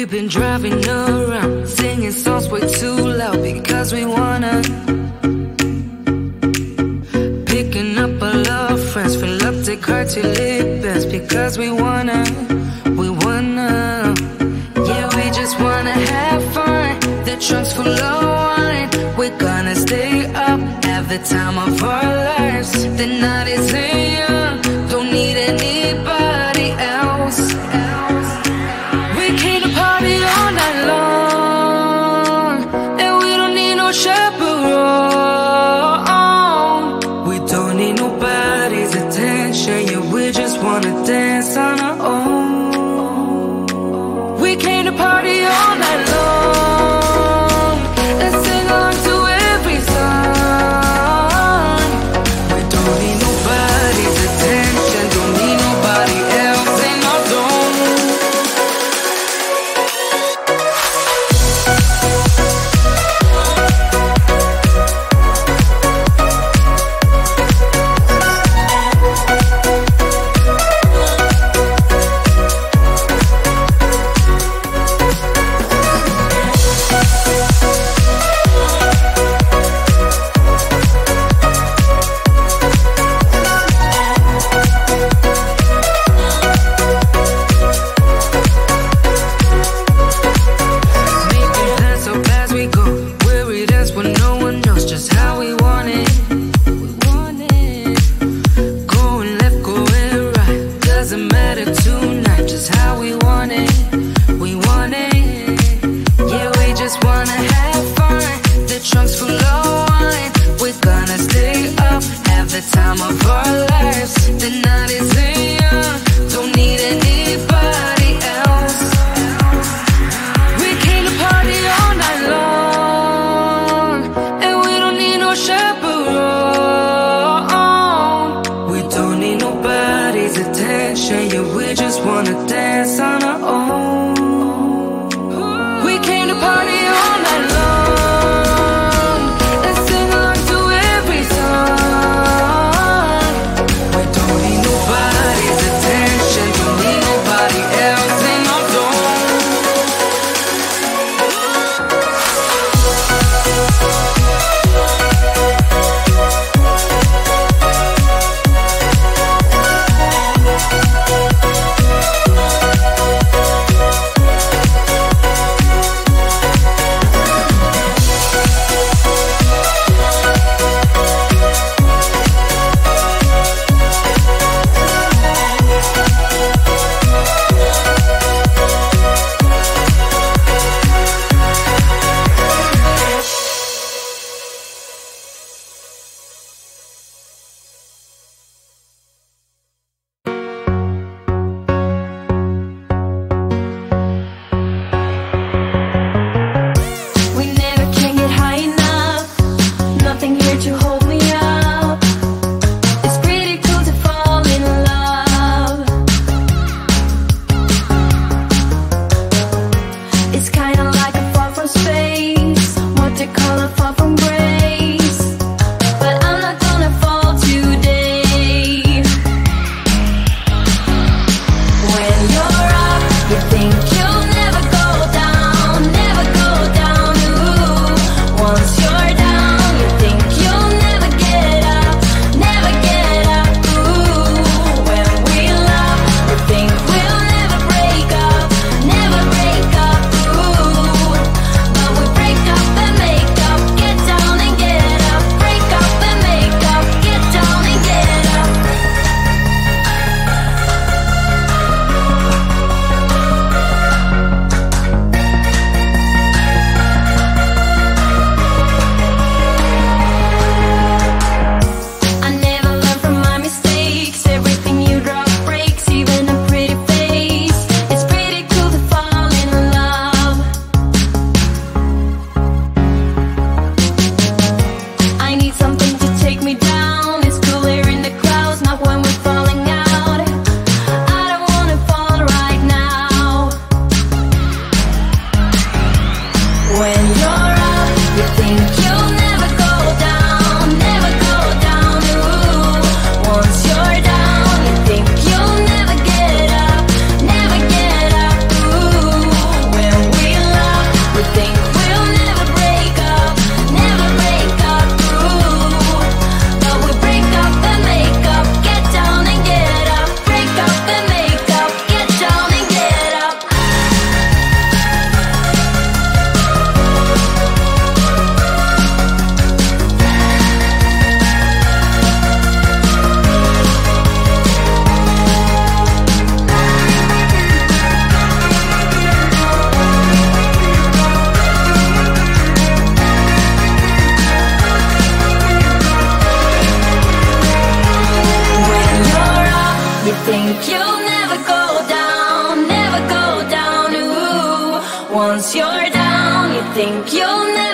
been driving around, singing songs way too loud because we wanna. Picking up all our friends, fill up the car till it bends because we wanna. Yeah, we just wanna have fun. The trunk's full of wine. We're gonna stay up, have the time of our lives. The night is young, don't need anybody else. We came to party all night long, and we don't need no chaperone. We don't need nobody's attention, yeah, we just wanna dance on our own. We came to party all night long and sing along to every song. We don't need nobody's attention, don't need nobody else in our zone.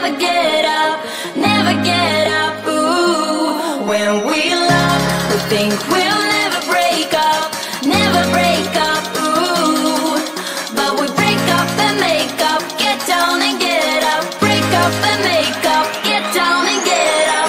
never get up, never get up. Ooh, when we love, we think we'll never break up, never break up. Ooh, but we break up and make up, get down and get up, break up and make up, get down and get up.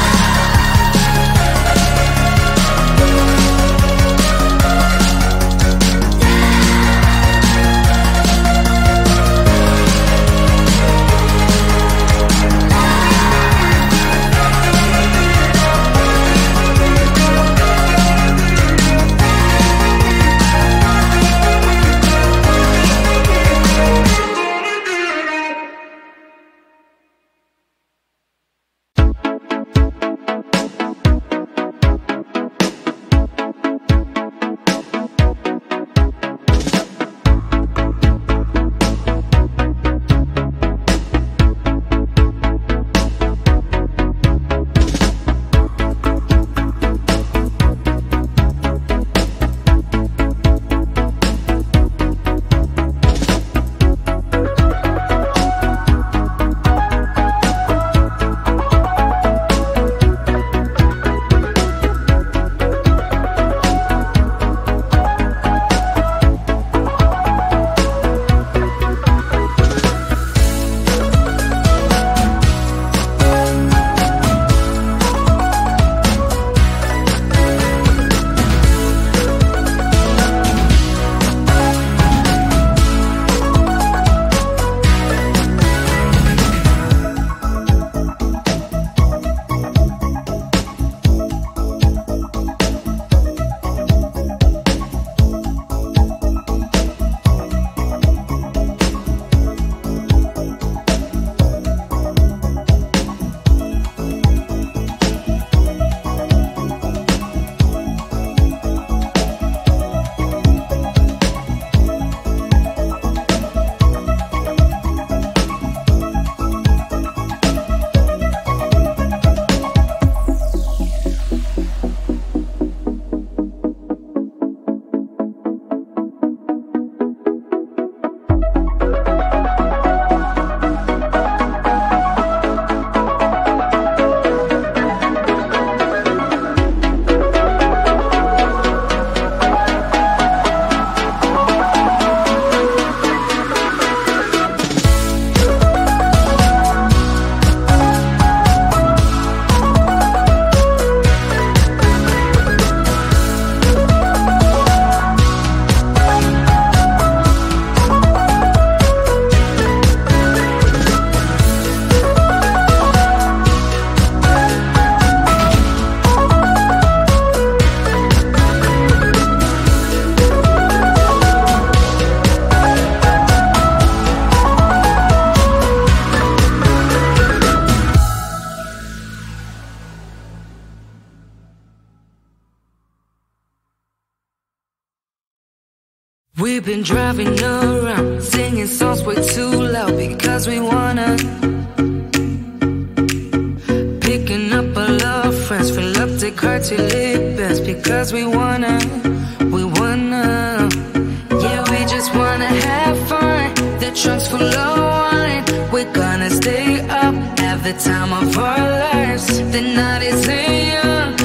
We've been driving around, singing songs way too loud because we wanna. Picking up all our friends, fill up the car till it bends because we wanna. Yeah, we just wanna have fun. The trunk's full of wine. We're gonna stay up, have the time of our lives. The night isn't young,